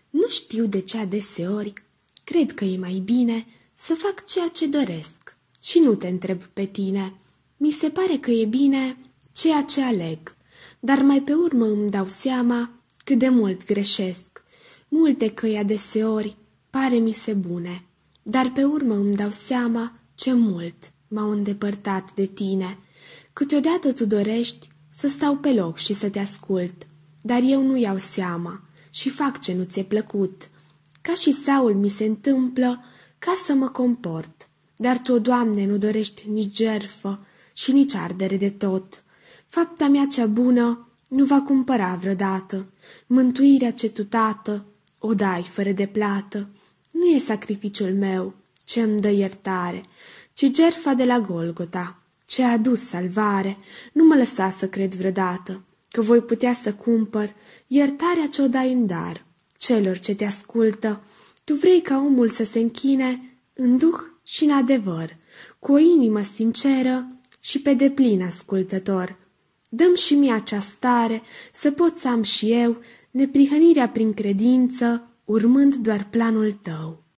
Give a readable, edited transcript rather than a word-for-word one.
Nu știu de ce adeseori cred că e mai bine să fac ceea ce doresc și nu te întreb pe tine. Mi se pare că e bine ceea ce aleg, dar mai pe urmă îmi dau seama cât de mult greșesc. Multe căi adeseori pare mi se bune, dar pe urmă îmi dau seama ce mult m-au îndepărtat de tine. Câteodată tu dorești să stau pe loc și să te ascult, dar eu nu iau seama și fac ce nu ți-e plăcut. Ca și Saul mi se întâmplă ca să mă comport, dar tu, Doamne, nu dorești nici jertfă și nici ardere de tot. Fapta mea cea bună nu va cumpăra vreodată mântuirea ce tu, Tată, o dai fără de plată. Nu e sacrificiul meu ce îmi dă iertare, ci jertfa de la Golgota, ce a adus salvare. Nu mă lăsa să cred vreodată că voi putea să cumpăr iertarea ce o dai în dar celor ce te ascultă. Tu vrei ca omul să se închine în duh și în adevăr, cu o inimă sinceră și pe deplin ascultător. Dă-mi și mie acea stare să pot să am și eu neprihănirea prin credință, urmând doar planul tău.